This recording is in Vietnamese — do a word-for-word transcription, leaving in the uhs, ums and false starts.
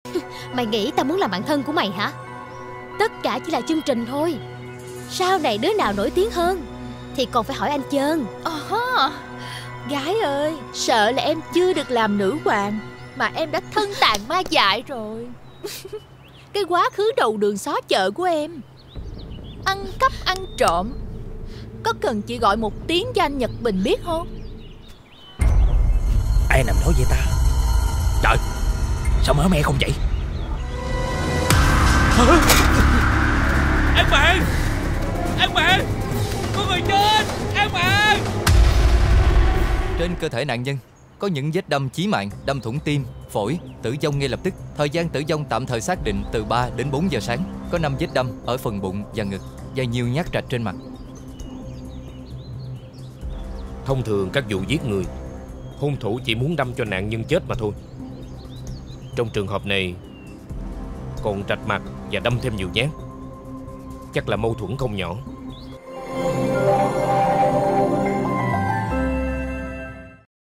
Mày nghĩ tao muốn làm bạn thân của mày hả? Tất cả chỉ là chương trình thôi. Sau này đứa nào nổi tiếng hơn thì còn phải hỏi anh Trơn. À, gái ơi, sợ là em chưa được làm nữ hoàng mà em đã thân tàn ma dại rồi. Cái quá khứ đầu đường xó chợ của em, ăn cắp ăn trộm, có cần chị gọi một tiếng cho anh Nhật Bình biết không? Ai nằm nói vậy ta? Trời, sao mở me không vậy? An Bạn! An Bạn! Có người chết! An Bạn! Trên cơ thể nạn nhân có những vết đâm chí mạng, đâm thủng tim, phổi, tử vong ngay lập tức. Thời gian tử vong tạm thời xác định từ ba đến bốn giờ sáng. Có năm vết đâm ở phần bụng và ngực và nhiều nhát rạch trên mặt. Thông thường các vụ giết người, hung thủ chỉ muốn đâm cho nạn nhân chết mà thôi. Trong trường hợp này còn rạch mặt và đâm thêm nhiều nhát, chắc là mâu thuẫn không nhỏ.